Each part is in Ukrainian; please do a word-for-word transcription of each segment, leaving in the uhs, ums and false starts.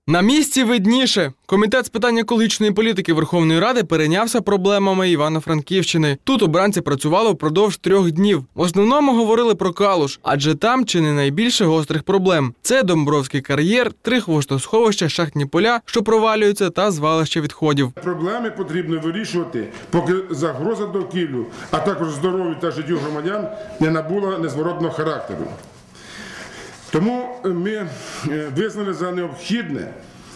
На місці видніше. Комітет з питань екологічної політики Верховної Ради перейнявся проблемами Івано-Франківщини. Тут обранці працювали впродовж трьох днів. В основному говорили про Калуш, адже там чи не найбільше гострих проблем. Це Домбровський кар'єр, три хвостосховища, шахтні поля, що провалюються, та звалище відходів. Проблеми потрібно вирішувати, поки загроза довкіллю, а також здоров'ю та життю громадян не набула незворотного характеру. Тому ми визнали за необхідне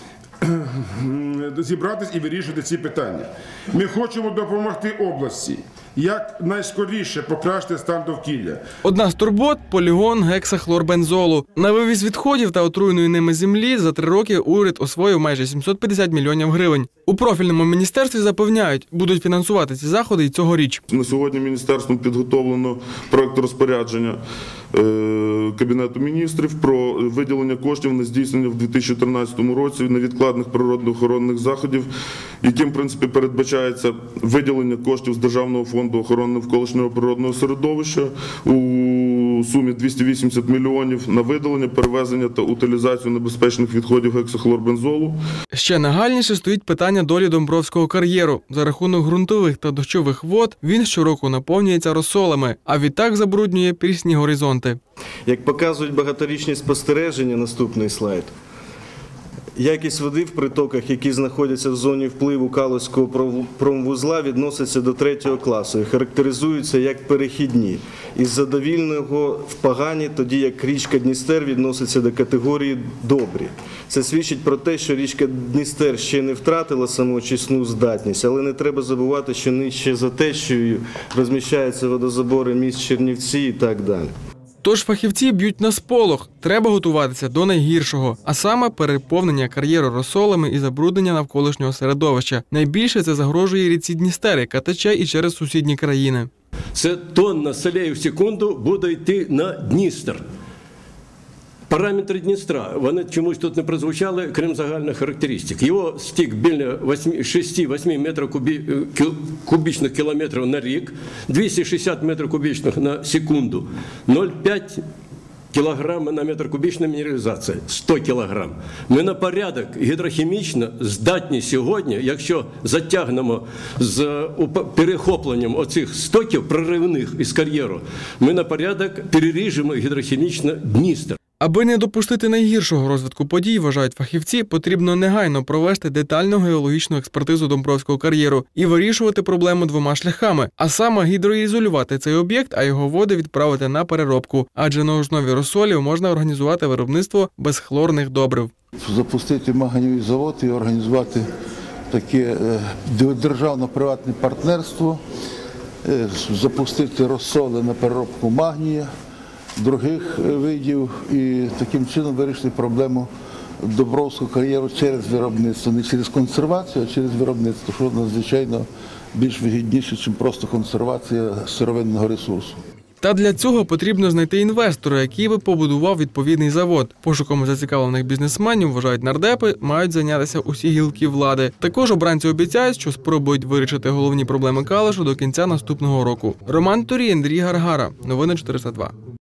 зібратись і вирішувати ці питання. Ми хочемо допомогти області як найскоріше покращити стан довкілля. Одна з турбот – полігон гексахлорбензолу. На вивіз відходів та отруєної ними землі за три роки уряд освоїв майже сімсот п'ятдесят мільйонів гривень. У профільному міністерстві запевняють, будуть фінансувати ці заходи і цьогоріч. На сьогодні міністерством підготовлено проект розпорядження Кабінету міністрів про виділення коштів на здійснення в дві тисячі тринадцятому році невідкладних природоохоронних заходів, яким, в принципі, передбачається виділення коштів з Державного фонду охорони навколишнього природного середовища у сумі двісті вісімдесят мільйонів на видалення, перевезення та утилізацію небезпечних відходів гексахлорбензолу. Ще нагальніше стоїть питання долі Домбровського кар'єру. За рахунок ґрунтових та дощових вод він щороку наповнюється розсолами, а відтак забруднює прісні горизонти. Як показують багаторічні спостереження, наступний слайд, якість води в притоках, які знаходяться в зоні впливу Калузького промвузла, відноситься до третього класу і характеризуються як перехідні. Із задовільного в погані, тоді як річка Дністер відноситься до категорії добрі. Це свідчить про те, що річка Дністер ще не втратила самоочисну здатність, але не треба забувати, що нижче за течією розміщаються водозабори міст Чернівці і так далі. Тож фахівці б'ють на сполох. Треба готуватися до найгіршого, а саме переповнення кар'єру розсолами і забруднення навколишнього середовища. Найбільше це загрожує ріці Дністер, яка тече і через сусідні країни. Це тонна солей в секунду буде йти на Дністер. Параметри Дністра, вони чомусь тут не прозвучали, крім загальних характеристик. Його стік біля шести-восьми метрів кубі... кубічних кілометрів на рік, двісті шістдесят метрів кубічних на секунду, нуль цілих п'ять кілограми на метр кубічний мінералізація, сто кілограм. Ми на порядок гідрохімічно здатні сьогодні, якщо затягнемо з перехопленням оцих стоків проривних із кар'єру, ми на порядок переріжемо гідрохімічно Дністер. Аби не допустити найгіршого розвитку подій, вважають фахівці, потрібно негайно провести детальну геологічну експертизу Домбровського кар'єру і вирішувати проблему двома шляхами, а саме гідроізолювати цей об'єкт, а його води відправити на переробку, адже на основі розсолів можна організувати виробництво безхлорних добрив. Запустити магнієвий завод і організувати таке державно-приватне партнерство, запустити розсоли на переробку магнія, других видів і таким чином вирішити проблему Домбровського кар'єру через виробництво, не через консервацію, а через виробництво, що надзвичайно більш вигідніше, ніж просто консервація сировинного ресурсу. Та для цього потрібно знайти інвестора, який би побудував відповідний завод. Пошуком зацікавлених бізнесменів, вважають нардепи, мають зайнятися усі гілки влади. Також обранці обіцяють, що спробують вирішити головні проблеми Калушу до кінця наступного року. Роман Турій, Андрій Гаргара. Новини чотириста два.